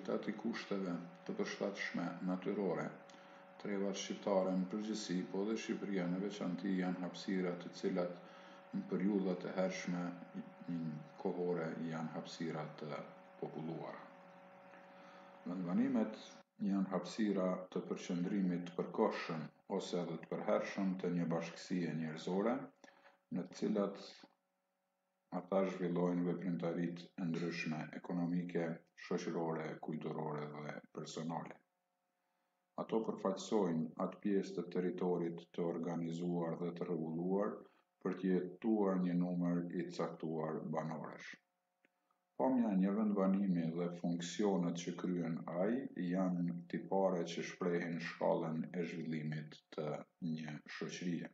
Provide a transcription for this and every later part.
shtatë i kushteve të përshtatshme natyrore, trevat shqiptare në përgjithësi, po dhe Shqipëria në veçanti janë hapësira të cilat në periudha të hershme kohore janë hapësira të populluara. Vendbanimet janë hapësira të përqendrimit të përkohshëm ose edhe të përhershëm të një bashkësie njerëzore, në të cilat ata zhvillojnë veprimtaritë e ndryshme ekonomike, shoqërore, kulturore dhe personale. Ato përfaqësojnë atë pjesë të territorit të organizuar dhe të rregulluar për të jetuar një numër i caktuar banorësh. Pamja e një vendbanimi dhe funksionet që kryen ai janë tipare që shprehin shkallën e zhvillimit të një shoqërie.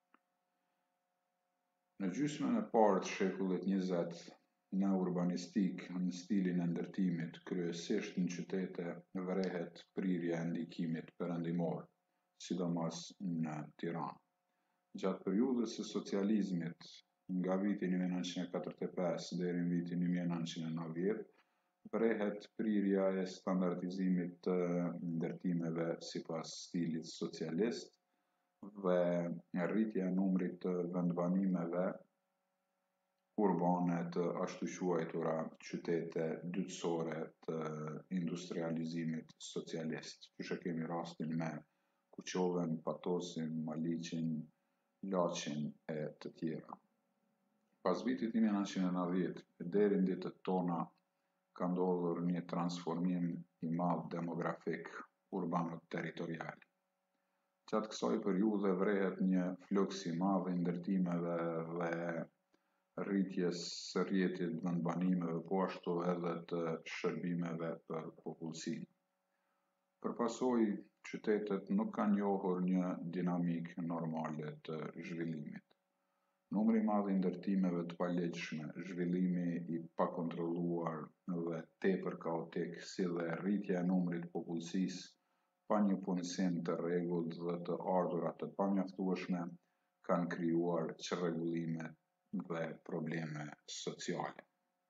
Në gjysmën e parë të shekullit 20, në urbanistik, në stilin e ndërtimit, kryesisht në qytete, vrehet prirja e ndikimit perëndimor, sidomos në Tiranë. Gjatë periudhës së socializmit, nga viti 1945 deri në vitin 1990, vrehet prirja e standardizimit të ndërtimeve sipas stilit socialist dhe rritja e numrit të vendbanimeve urbane të ashtu quajtura qytete dytësore të industrializimit socialist, që kemi rastin me Kuqoven, Patosin, Maliqin, Laqin e të tjera. Pas vitit 1990 deri në ditët tona ka ndodhur një transformim i madh demografik urbano-territorial. Gjatë kësaj periudhe vrehet një fluks i madh i ndërtimeve dhe rritjes së rrjetit vendbanimeve, po ashtu edhe të shërbimeve për popullsinë. Për pasojë, qytetet nuk kanë njohur një dinamikë normale të zhvillimit. Numri i madh i ndërtimeve të palegjshme, zhvillimi i pakontrolluar dhe tepër kaotik, si dhe rritja e numrit të popullsisë pa një punësim të rregullt dhe të ardhurat të pamjaftueshme, kanë krijuar çrregullime dhe probleme sociale.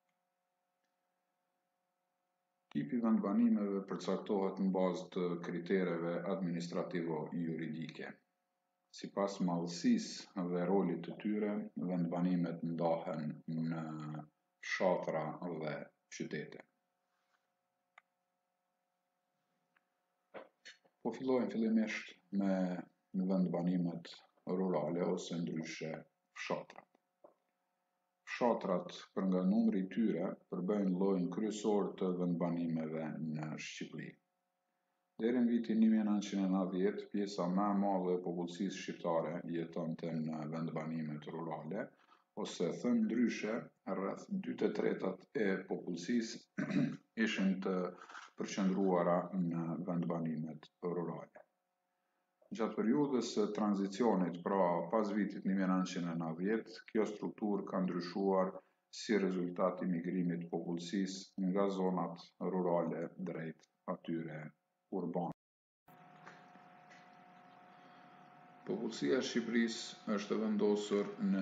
Tipi i vendbanimeve përcaktohet në bazë të kritereve administrativo-juridike. Sipas madhësisë dhe rolit të tyre, vendbanimet ndahen në fshatra dhe qytete. Po fillojmë fillimisht me vendbanimet rurale ose ndryshe fshatrat. Fshatrat, për nga numri i tyre, përbëjnë llojin kryesor të vendbanimeve në Shqipëri. Deri në vitin 1990, pjesa më e madhe e popullsisë shqiptare jetonte në vendbanimet rurale, ose thënë ndryshe, rreth 2/3 e popullsisë ishin të përqendruara në vendbanimet rurale. Gjatë periudhës së tranzicionit, pra pas vitit 1990, kjo strukturë ka ndryshuar si rezultat i migrimit të popullsisë nga zonat rurale drejt atyre urbane. Popullsia e Shqipërisë është vendosur në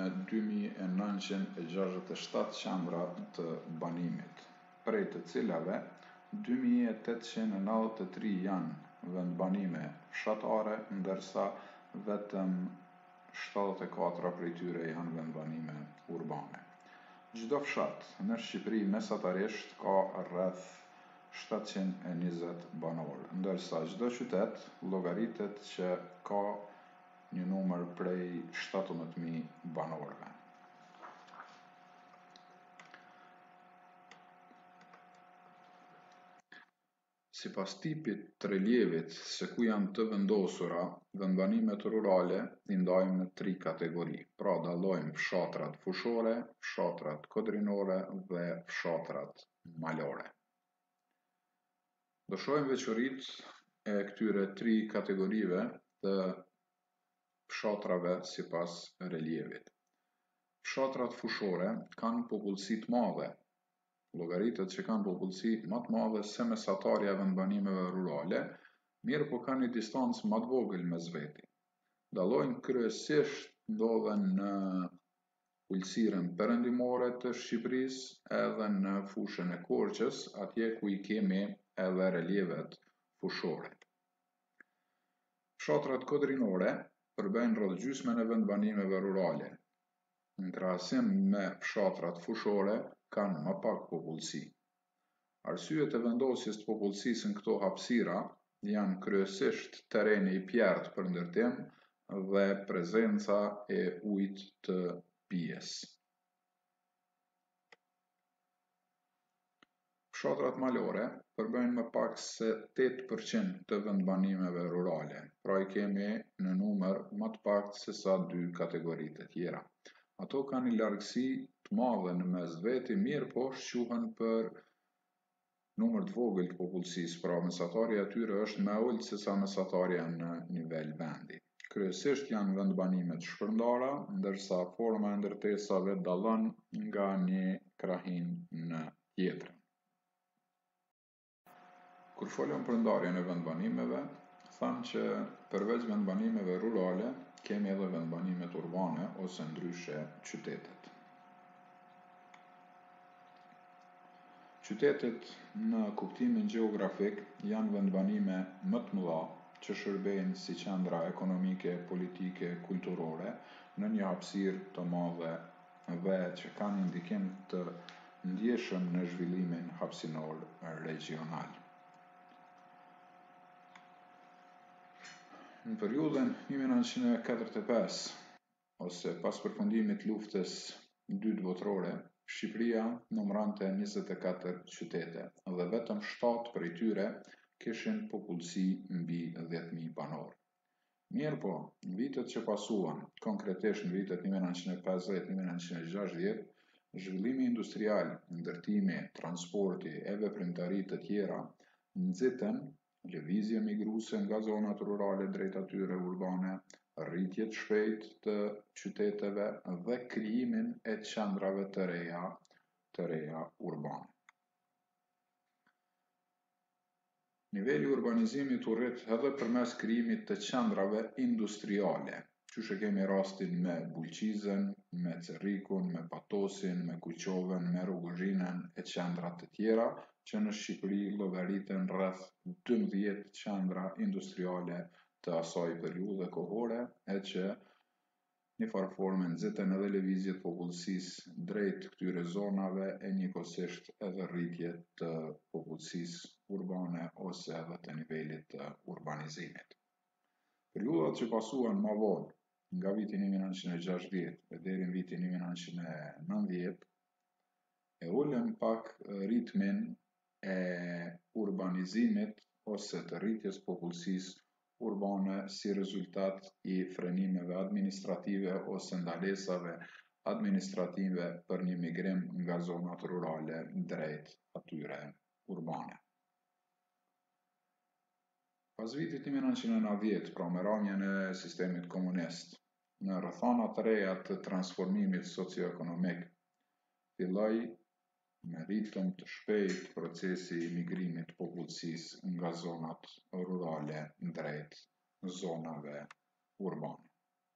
2967 qendra të banimit, prej të cilave 2893 janë vendbanime fshatare, ndërsa vetëm 74 prej tyre janë vendbanime urbane. Çdo fshat në Shqipëri mesatarisht ka rreth 720 banor, ndërsa çdo qytet llogaritet që ka një numër prej 17.000 banorëve. Sipas tipit të relievit se ku janë të vendosura, vendbanimet rurale i ndajmë në 3 kategori, pra dallojmë fshatrat fushore, fshatrat kodrinore dhe fshatrat malore. Do shohim veçoritë e këtyre 3 kategorive të fshatrave sipas relievit. Fshatrat fushore kanë popullsi të madhe, llogaritet që kanë popullsi më të madhe se mesatarja e vendbanimeve rurale, mirë po kanë një distancë më të vogël mes veti. Dallojnë kryesisht ndodhen në ulësirën perëndimore të Shqipërisë edhe në fushën e Korçës, atje ku i kemi edhe relievet fushore. Fshatrat kodrinore përbëjnë rreth gjysmën e vendbanimeve rurale. Në krahasim me fshatrat fushore, kanë më pak popullsi. Arsyet e vendosjes të popullsisë në këto hapësira janë kryesisht tereni i pjerrët për ndërtim dhe prezenca e ujit të pijes. Fshatrat malore përbëjnë më pak se 8% të vendbanimeve rurale, pra I kemi në numër më të paktë se sa dy kategoritë e tjera. Ato kanë një largësi të madhe në mes veti, mirë po shquhen për numër të vogël të popullsisë, pra mesatarja e tyre është më e ulët se sa mesatarja në nivel vendi. Kryesisht janë vendbanime të shpërndara, ndërsa forma e ndërtesave dallon nga një krahinë në tjetrën. Kur folëm për ndarjen e vendbanimeve, thamë që përveç vendbanimeve rurale, kemi edhe vendbanimet urbane ose ndryshe qytetet. Qytetet në kuptimin gjeografik janë vendbanime më të mëdha që shërbejnë si qendra ekonomike, politike, kulturore në një hapësirë të madhe dhe që kanë një ndikim të ndjeshëm në zhvillimin hapësinor regional. Në periudhën 1945 ose pas përfundimit luftës dytë botërore, Shqipëria numërante 24 qytete dhe vetëm 7 prej tyre kishin popullsi mbi 10.000 banor. Mirë po, në vitet që pasuan, konkretisht në vitet 1950-1960, zhvillimi industrial, ndërtimi, transporti e veprimtaritë të tjera nxitën lëvizje migruese nga zonat rurale drejt atyre urbane, rritje të shpejtë të qyteteve dhe krijimin e qendrave të reja urbane. Niveli I urbanizimit u rrit edhe përmes krijimit të qendrave industriale, qysh e kemi rastin me Bulqizën, me Cerrikun, me Patosin, me Kuqoven, me Rruguzhinën e qendra të tjera që në Shqipëri llogariten rreth 12 qendra industriale të asaj periudhe kohore e që një farë forme nxiten edhe lëvizjet popullsisë drejt këtyre zonave e njëkohësisht edhe rritje të popullsisë urbane ose edhe të nivelit të urbanizimit. Periudhat që pasuan më vonë, nga viti 1960 deri në vitin 1990, e ulën pak ritmin e urbanizimit ose të rritjes popullsisë urbane si rezultat I frenimeve administrative ose ndalesave administrative për një migrim nga zonat rurale drejt atyre urbane. Pas vitit 1990, pra me rrahjen e sistemit komunist, në rrethana të reja të transformimit socio-ekonomik, filloi me ritëm të shpejtë procesi I migrimit të popullsisë nga zonat rurale drejt zonave urbane.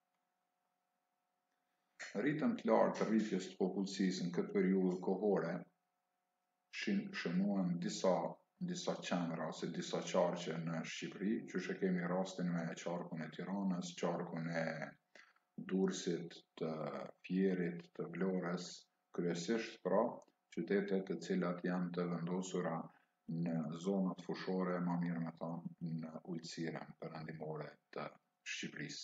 Ritëm të lartë të rritjes të popullsisë në këtë periudhë kohore shënuan disa qendra ose disa qarqe në Shqipëri, qysh e kemi rastin me qarkun e Tiranës, qarkun e Durrësit, të Fierit, të Vlorës, kryesisht pra qytete të cilat janë të vendosura në zonat fushore, më mirë me thënë në ulësiren perëndimore të Shqipërisë.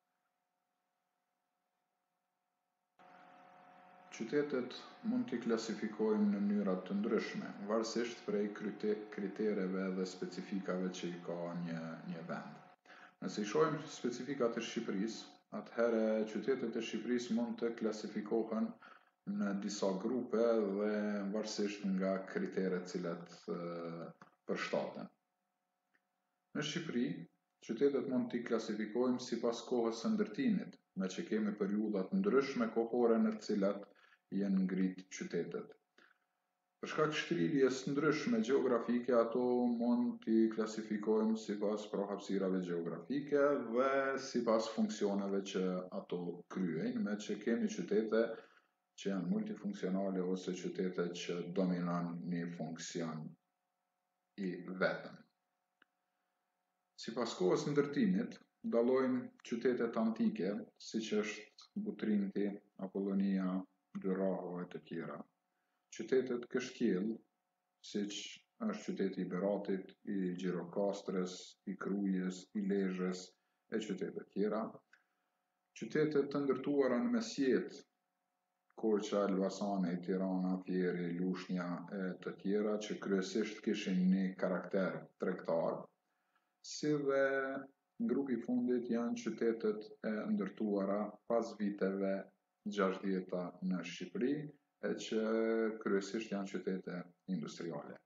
Qytetet mund t'i klasifikojmë në mënyra të ndryshme, varësisht prej kritereve dhe specifikave që I ka një vend. Nëse I shohim specifikat e Shqipërisë, atëherë qytetet e Shqipërisë mund të klasifikohen në disa grupe dhe varësisht nga kriteret cilat përshtaten. Në Shqipëri, qytetet mund t'i klasifikojmë sipas kohës së ndërtimit, me që kemi periudha të ndryshme kohore në të cilat janë ngrit qytetet. Për shkak të shtrirjes ndryshme gjeografike, ato mund t'i klasifikojmë sipas hapësirave gjeografike dhe sipas funksioneve që ato kryejnë, me që kemi qytete që janë multifunksionale ose qytete që dominon një funksion i vetëm. Sipas kohës së ndërtimit, dallojnë qytetet antike, siç është Butrinti, Apollonia, Dyraho e të tjera. Qytetet kështjell, siç është qyteti i Beratit, i Gjirokastrës, i Krujës, i Lezhës e qytetet tjera. Qytetet të ndërtuara në mesjet, Korça, Elbasani, Tirana, Fieri, Lushnja e të tjera, që kryesisht kishin një karakter tregtar, si dhe grupi i fundit janë qytetet e ndërtuara pas viteve 60 në Shqipëri, e që kryesisht janë qytete industriale.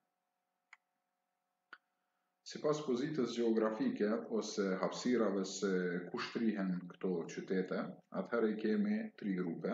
Sipas pozitës gjeografike ose hapësirave se ku shtrihen këto qytete, atëherë i kemi 3 grupe.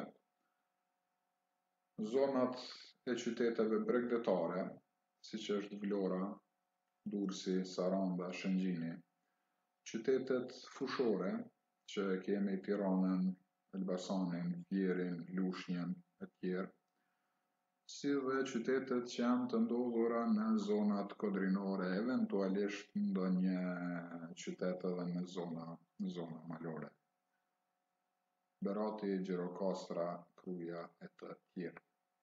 Zonat e qyteteve bregdetare, siç është Vlora, Durrësi, Saranda, Shëngjini. Qytetet fushore, që kemi Tiranën, Elbasanin, Fierin, Lushnjën e tjerë, si dhe qytetet që janë të ndodhura në zonat kodrinore, eventualisht ndonjë qytet edhe në zona malore. Berati, Gjirokastra, Kruja e të tjerë.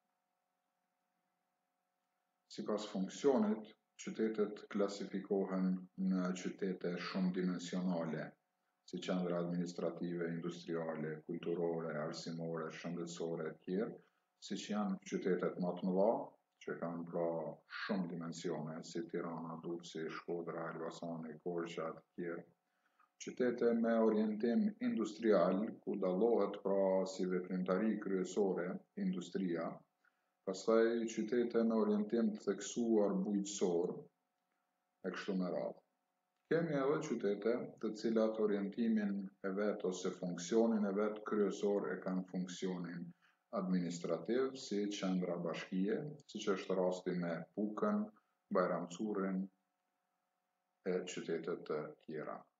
Sipas funksionit, qytetet klasifikohen në qytete shumë dimensionale, si qendra administrative, industriale, kulturore, arsimore, shëndetësore e tjerë, siç janë qytetet më të mëdha, që kanë pra shumë dimensione, si Tirana, Durrësi, Shkodra, Elbasani, Korça e të tjerë. Qytete me orientim industrial, ku dallohet pra si veprimtari kryesore industria, pastaj qytete me orientim të theksuar bujqësor, e kështu me radhë. Kemi edhe qytete të cilat orientimin e vet ose funksionin e vet kryesor e kanë funksionin administrativ, si qendra bashkie, siç është rasti me Pukën, Bajramcurin e qytetet të tjera.